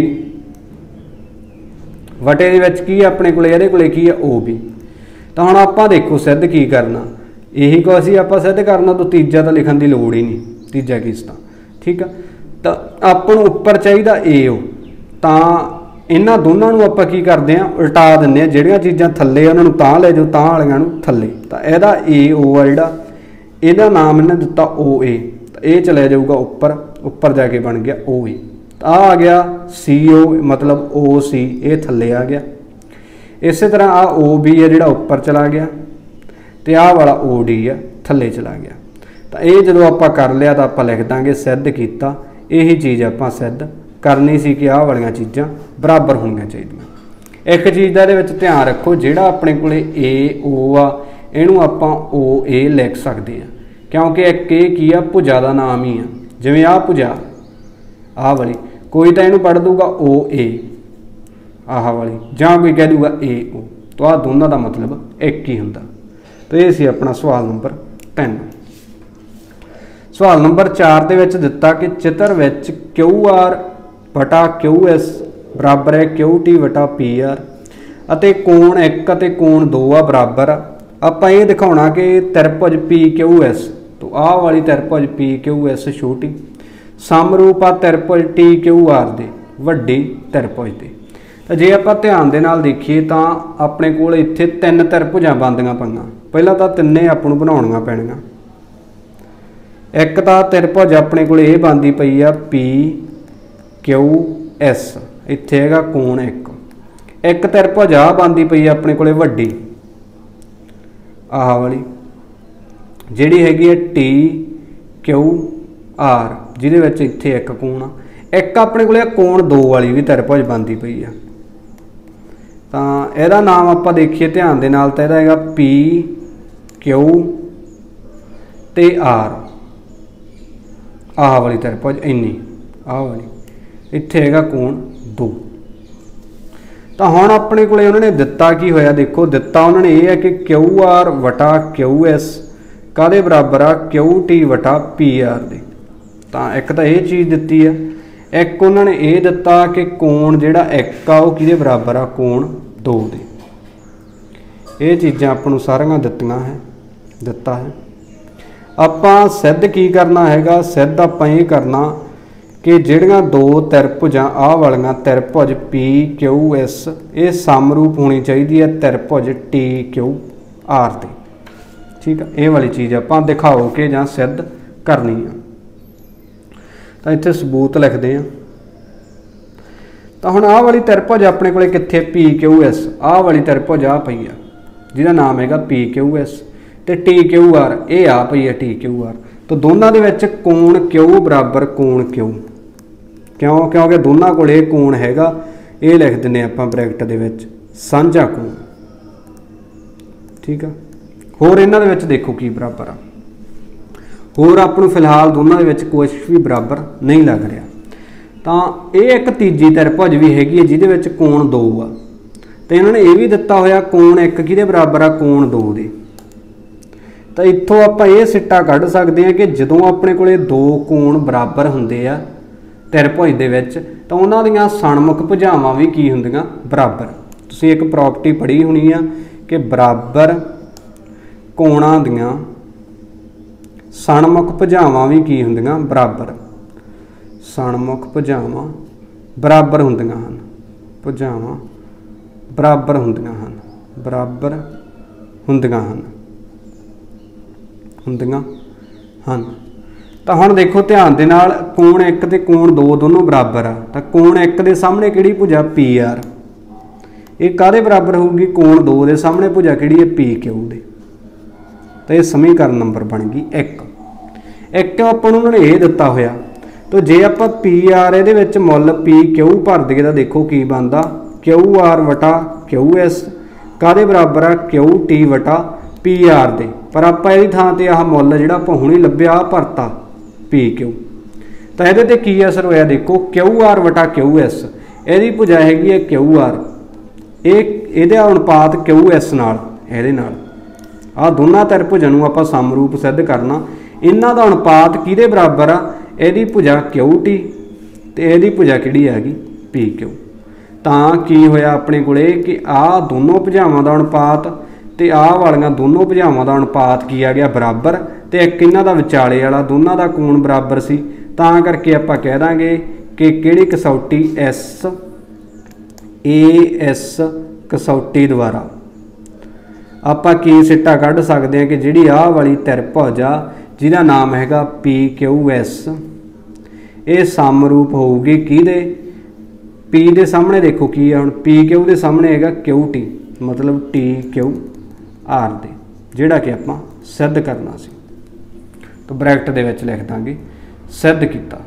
वटे दे विच की अपने कोले, इहदे कोले की है ओ बी। तो हुण आपां देखो सिद्ध की करना, यही को असीं आपां सिद्ध करना, तो तीजा तो लिखण दी लोड़ ही नहीं, तीजा किस तां, ठीक है। तो आपां नूं उपर चाहिदा ए ओ, तां इन्हां दोनों नूं आपां की करदे आ, उल्टा दिंदे आ, जिहड़ियां चीज़ां थल्ले उन्हां नूं तां ले जाओ, तां वालियां नूं थल्ले। तो इहदा ए ओ आ जिहड़ा, इहदा नाम इन्हां दित्ता ओ ए, तो ये चलिया जाऊगा उपर, उपर जाके बन गया ओ ए। तो आ गया सी ओ, मतलब ओ सी, ये थल्ले आ गया। इस तरह आ ओ बी है जिहड़ा उपर चला गया, तो आ वाला ओ डी है थल्ले चला गया। तो ये जो आपां कर लिया तो आपां लिख देंगे सिद्ध किया। यही चीज़ आपां सिद्ध करनी सी कि आ वालियां चीज़ां बराबर होणियां चाहीदियां। एक चीज़ दा इहदे विच ध्यान रखो, जिहड़ा अपने कोले ए ओ आ, इहनूं आपां ओ ए लिख सकदे आ, क्योंकि एक ये की आ भुजा का नाम ही आ, जिवें आ भुजा आ वाली, कोई तो इनू पढ़ दूगा ओ ए आह वाली, जां कोई कह दूगा ए ओ, तो आ दोनों का मतलब एक ही हुंदा। तो ये सी अपना सवाल नंबर तीन। सवाल नंबर चार दे विच दिता कि चित्र विच क्यू आर बटा क्यू एस बराबर है क्यू टी बटा पी आर अते कोण एक अते कोण दो आ बराबर आ। आपां ये दिखाउणा कि त्रिभुज पी क्यू एस, तो आ वाली त्रिभुज पी क्यू एस छोटी समरूप आ त्रिभुज टी क्यू आर दे वड्डी त्रिभुज दे। तो जे आपां ध्यान दे नाल देखीए तां अपने कोल इत्थे तीन त्रिभुजां बनदियां पईआं। पहला तां तिन्ने आपां नूं बनाउणीਆਂ पैणीਆਂ। एक तां त्रिभुज अपने कोल ये बनदी पई आ पी क्यू एस, इत्थे हैगा कोण एक। एक त्रिभुज आ बनदी पई अपने कोल वड्डी आह वाली जिहड़ी हैगी है टी क्यू आर, जिहदे विच इत्थे एक कोण आ। एक अपने कोल कोण दो वाली भी त्रिभुज बनदी पई आ। तां इहदा नाम आपां देखीए ध्यान दे नाल तां इहदा हैगा पी क्यू ते आर, आह वाली त्रिभुज इन्नी आह वाली, इत्थे हैगा कोण दो। तो हुण अपने को उन्होंने दिता की होया, देखो दिता उन्होंने ये है कि क्यू आर वटा क्यू एस कादे बराबर आ क्यू टी वटा पी आर दे। तो एक तो ये चीज़ दिती है, एक उन्होंने ये दिता कि कोण जिहड़ा एक आ वो किहदे बराबर आ कोण दो दे। ये चीज़ां आपां नूं सारियां दित्तियां है दिता है। आपां सिद्ध की करना हैगा, सिद्ध आपां ये करना कि जिहड़ियां दो त्रिभुजां आ वालियां त्रिभुज पी क्यू एस ये समरूप होनी चाहिए है त्रिभुज टी क्यू आर ते। ठीक है, ये वाली चीज़ आपां दिखाओ के जां सिद्ध करनी है। तो इत्थे सबूत लिखते हैं। तो हुण आ वाली त्रिभुज अपने कोले कित्थे पी क्यू एस, आ वाली त्रिभुज आ पई आ जिहदा नाम हैगा पी क्यू एस ते टी क्यू आर ये आ पई है टी क्यू आर। तो दोनों दे विच कोण क्यू बराबर कोण क्यू, क्यों क्योंकि दोनों को कोण हैगा, ये लिख दिंदे आपां ब्रैकेट दे विच सांझा कोण। ठीक है, होर इन्हां दे विच देखो की बराबर आ, होर आपां नूं फिलहाल दोनों दे विच कुछ भी बराबर नहीं लग रहा। तो ये एक तीजी त्रिभुज भी हैगी है जिहदे विच कोण दो आ। तो इन्होंने ये भी दिता होया कोण एक किहदे बराबर आ कोण दो दे। तो इत्थों आपां ये सिट्टा कढ सकते हैं कि जदों अपने कोले दो कोण बराबर हुंदे आ त्रिभुज दे विच तो उन्हां दीआं सणमुख भुजावां भी की हुंदियां बराबर। तुसीं एक प्रॉपर्टी पढ़ी होनी आ कि बराबर कोणां दीआं सणमुख भुजावां भी की हुंदियां बराबर, सणमुख भुजावां बराबर हुंदियां हन, भुजावां बराबर हुंदियां हन, बराबर हुंदियां हन हुंदियां हन। तो हुण देखो ध्यान दे नाल कोण एक ते कोण दो दोनों बराबर आ। तो कोण एक दे सामने किहड़ी भुजा पी आर, ये काहदे बराबर होगी कोण दो दे सामने भुजा किहड़ी है पी क्यू दे। तो ये समीकरण नंबर बन गई एक। एक आपां नूं उन्होंने ये दिता होया, तो जे आपां पी आर इहदे विच मुल पी क्यू भर दईए तो देखो की बनदा क्यू आर वटा क्यू एस काहदे बराबर आ क्यू टी वटा पी आर दे। पर आपां इहदी थां ते आह मुल जिहड़ा आपां हुणे लभ्या आ भरता पी क्यू। तो ये की असर होया देखो क्यू आर वटा क्यू एस यदी भुजा हैगी है क्यू आर, ये अनुपात क्यू एस नाल इहदे नाल आ दोनों त्रिभुजां नूं आपां समरूप सिद्ध करना। इन्हां दा अनुपात किहदे बराबर आ, इहदी भुजा क्यू टी ते इहदी भुजा किहड़ी हैगी पी क्यू। तां की होया अपने कोले कि आ दोनों भुजावां दा अनुपात ते आ वालियां दोनों भुजावां दा अनुपात की आ गया बराबर, ते एक इन्हां दा विचाले वाला दोनों दा कोण बराबर सी। तां करके आपां कह दांगे कि किहड़ी कसौटी एस ए एस कसौटी द्वारा आपां की सिट्टा कढ सकते हैं कि जिहड़ी आ वाली त्रिभुज आ जिहदा नाम हैगा पी क्यू एस ये समरूप होगी किहदे पी दे सामने। देखो की है हुण पी क्यू दे सामने हैगा क्यू टी मतलब टी क्यू आर दे, जिहड़ा कि आपां सिद्ध करना सी। तो ब्रैकेट दे विच लिख दांगे सिद्ध किया।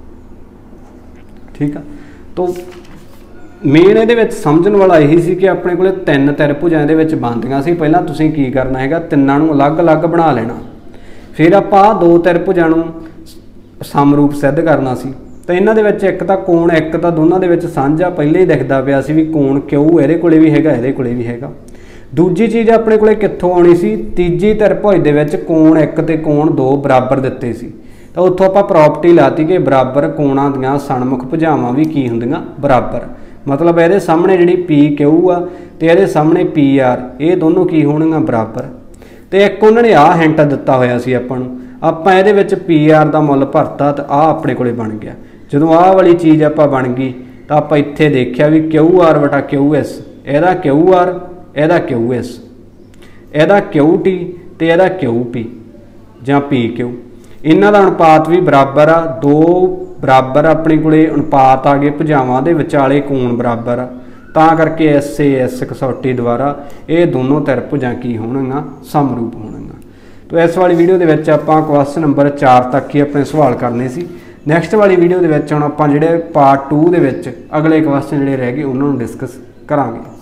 ठीक है, तो मेन इहदे विच समझण वाला यही सी कि अपने कोले तीन त्रिभुजां इहदे विच बनदियां सी। पहिलां तुसीं की करना हैगा तिन्नां नूं अलग अलग बना लेना, फिर आपां दो त्रिभुजां नूं समरूप सिद्ध करना सी। तो इन्हां दे विच एक तां कोण एक तां दोनां दे विच साझा पहले ही दिखदा पिया सी भी कोण क्यू इहदे कोले भी हैगा इहदे कोले भी हैगा। दूजी चीज़ अपने कोले कित्थों आउणी सी, तीजी त्रिभुज दे विच कोण एक ते कोण दो बराबर दित्ते सी। तो उत्थों आपां प्रॉपर्टी लाती कि बराबर कोणां दीआं सणमुख भुजावां भी की हुंदियां बराबर। मतलब इहदे सामने जिहड़ी पी क्यू आ ते इहदे सामने पी आर, ये दोनों की होणगीआं बराबर। तो एक उन्होंने आ हिंट दिता होया सी आपां नूं, आपां इहदे विच पी आर दा मुੱਲ भरता तो आ अपने कोले बन गया। जदों आ वाली चीज़ आपां बन गई तो आपां इत्थे देखिया भी क्यू आर बटा क्यू एस, इहदा क्यू आर इहदा क्यू एस, इहदा क्यू टी ते इहदा क्यू पी जां पी क्यू, इन्हां दा अनुपात भी बराबर आ। दो बराबर अपने कोले अनुपात आ गए भुजावां दे विचाले कोण बराबर आ, तां करके एस ए एस कसौटी द्वारा ये दोनों त्रिभुजां की होणगीआं समरूप होणगीआं। तो इस वाली वीडियो दे विच आपां क्वेश्चन नंबर चार तक ही अपने सवाल करने सी। नैक्सट वाली वीडियो दे विच हुण आपां जिहड़े पार्ट टू दे विच अगले क्वेश्चन जिहड़े रह गए उन्हां नूं डिस्कस करांगे।